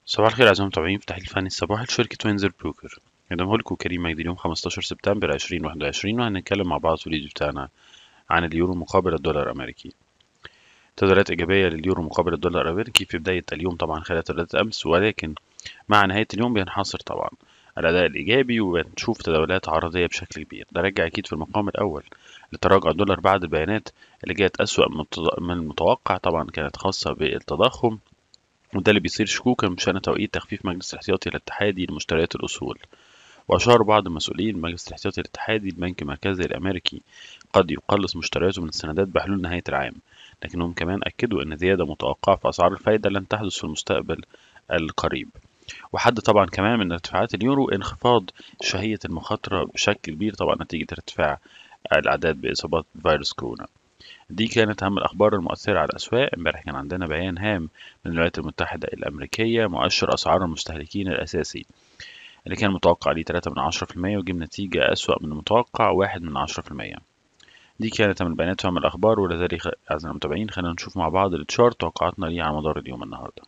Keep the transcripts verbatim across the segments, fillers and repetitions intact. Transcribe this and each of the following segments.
صباح الخير أعزائي المتابعين في تحليل فني الصباحي لشركة وينزر بروكر. قدمه لكم كريم مجدي اليوم خمستاشر سبتمبر ألفين وواحد وعشرين، وهنتكلم مع بعض في الفيديو بتاعنا عن اليورو مقابل الدولار الأمريكي. تداولات إيجابية لليورو مقابل الدولار الأمريكي في بداية اليوم طبعا خلال تداولات أمس، ولكن مع نهاية اليوم بينحصر طبعا الأداء الإيجابي، وبنشوف تداولات عرضية بشكل كبير. ده رجع أكيد في المقام الأول لتراجع الدولار بعد البيانات اللي جاءت أسوأ من التض- من المتوقع، طبعا كانت خاصة بالتضخم، وده اللي بيثير شكوكا بشأن توقيت تخفيف مجلس الاحتياطي الاتحادي لمشتريات الأصول. وأشار بعض المسؤولين مجلس الاحتياطي الاتحادي البنك المركزي الأمريكي قد يقلص مشترياته من السندات بحلول نهاية العام، لكنهم كمان أكدوا أن زيادة متوقعة في أسعار الفايدة لن تحدث في المستقبل القريب. وحد طبعا كمان من ارتفاعات اليورو انخفاض شهية المخاطرة بشكل كبير، طبعا نتيجة ارتفاع الأعداد بإصابات فيروس كورونا. دي كانت أهم الأخبار المؤثرة على الأسواق. امبارح كان عندنا بيان هام من الولايات المتحدة الأمريكية مؤشر أسعار المستهلكين الأساسي اللي كان متوقع عليه تلاتة من عشرة في المية، وجاب نتيجة أسوأ من المتوقع واحد من عشرة في المية. دي كانت من البيانات ومن الأخبار، ولذلك أعزائنا المتابعين خلينا نشوف مع بعض التشارت توقعاتنا ليه على مدار اليوم النهاردة.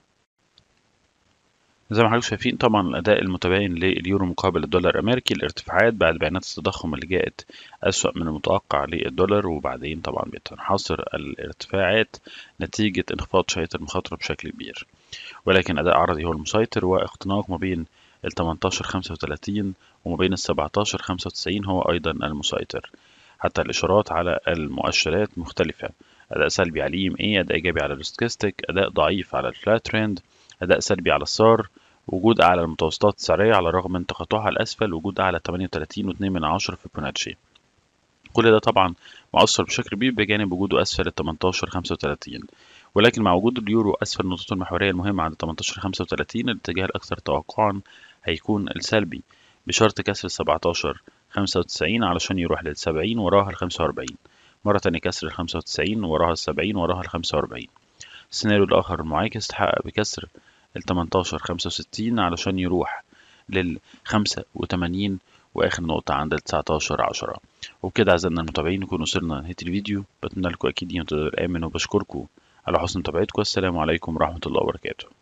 زي ما حضرتك شايفين طبعا الأداء المتباين لليورو مقابل الدولار الأمريكي، الارتفاعات بعد بيانات التضخم اللي جاءت أسوأ من المتوقع للدولار، وبعدين طبعا بتنحصر الارتفاعات نتيجة انخفاض شهية المخاطرة بشكل كبير. ولكن أداء عرضي هو المسيطر، واختناق ما بين ال تمنتاشر خمسة وتلاتين وما بين ال سبعتاشر خمسة وتسعين هو أيضا المسيطر. حتى الإشارات على المؤشرات مختلفة: أداء سلبي على الإي إم إيه، أداء إيجابي على الستوكاستيك، أداء ضعيف على الفلات ترند، أداء سلبي على السار، وجود أعلى المتوسطات السعرية على الرغم من تقاطعها الأسفل، وجود أعلى تمانية وتلاتين فاصلة اتنين من عشرة في فيبوناتشي. كل ده طبعا مؤثر بشكل كبير بجانب وجوده أسفل ال تمنتاشر خمسة وتلاتين. ولكن مع وجود اليورو أسفل النقطة المحورية المهمة عند تمنتاشر خمسة وتلاتين، الاتجاه الأكثر توقعا هيكون السلبي، بشرط كسر سبعتاشر خمسة وتسعين علشان يروح للسبعين وراها الخمسة وأربعين. مرة تانية كسر الخمسة وتسعين وراها السبعين وراها الخمسة وأربعين. السيناريو الآخر المعاكس تحقق بكسر ال تمنتاشر خمسة وستين علشان يروح للخمسة وتمانين، وآخر نقطة عند التسعتاشر عشرة. وبكده أعزائنا المتابعين نكون وصلنا لنهاية الفيديو. بتمنى لكم أكيد يوم تقدر آمن، وبشكركم على حسن متابعتكم. السلام عليكم ورحمة الله وبركاته.